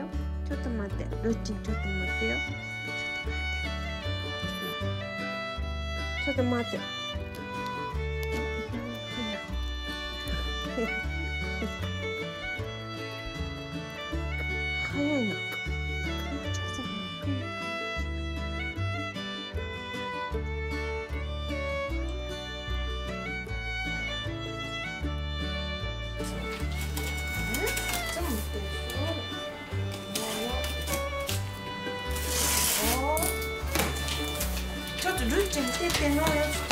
よ。ちょっと待って、ルッチン、ちょっと待ってよ。ちょっと待って。早いな。ちょっとルッチ見てってのよ。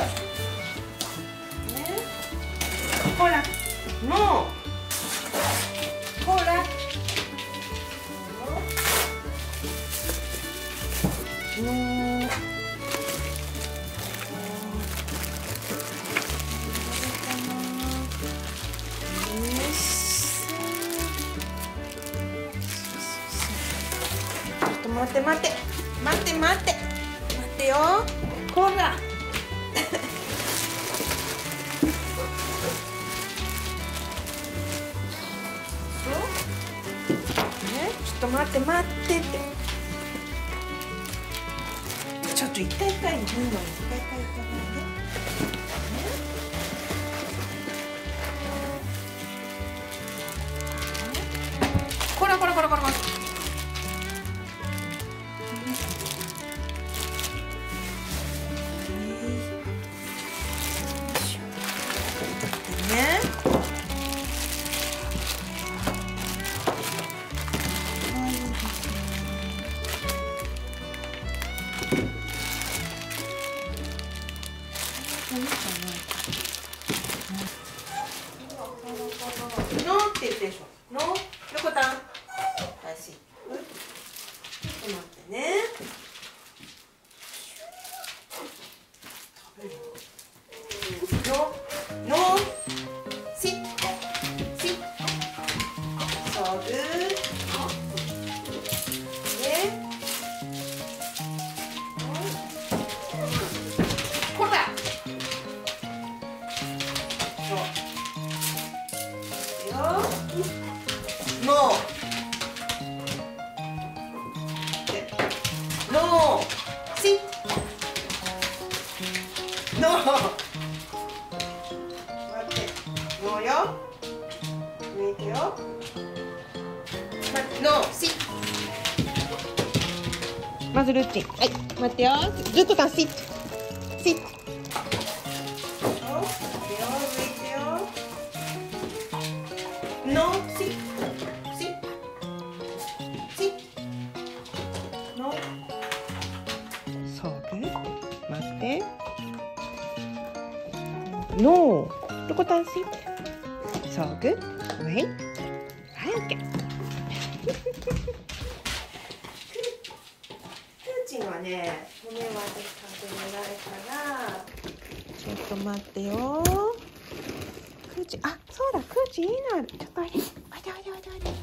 ほら、もう。ほら。待って待って待って待って待ってよ。ほらちょっと待って待ってって。ちょっと一回一回いいの。一回一回いかないで。こらこらこらこらこら。ノーって言ってでしょ。ノー、ヨコタン。はい、ちょっと待ってね。ノー、ノー、シッ、シッ。そう、グー。ね。こら。そう。ノーノーシッノー待ってノーよ抜いてよノーシッまずルッチンはい待ってよずっとシッシッノーシッ待って。No. どこたんし。So good. Wait. はい、OK。クーチンはね、骨は食べられから。ちょっと待ってよ。クーチン、あ、そうだ、クーチンいいのある。ちょっとおいで。おいでおいでおいでおいで。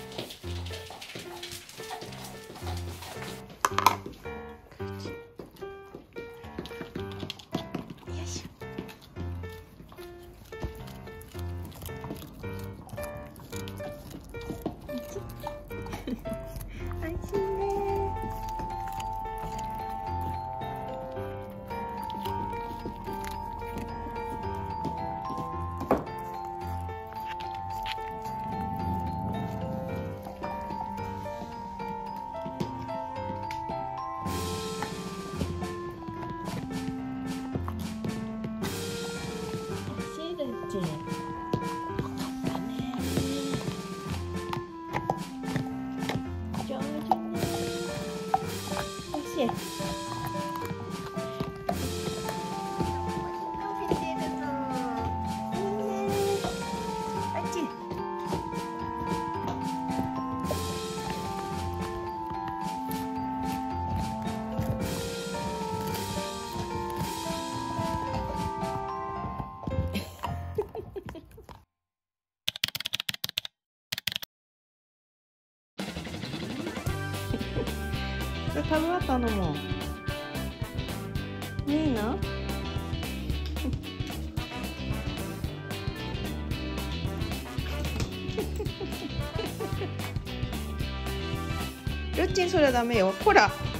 それ食べ終わったのもいいの？ ルッチンそれはダメよ。ほら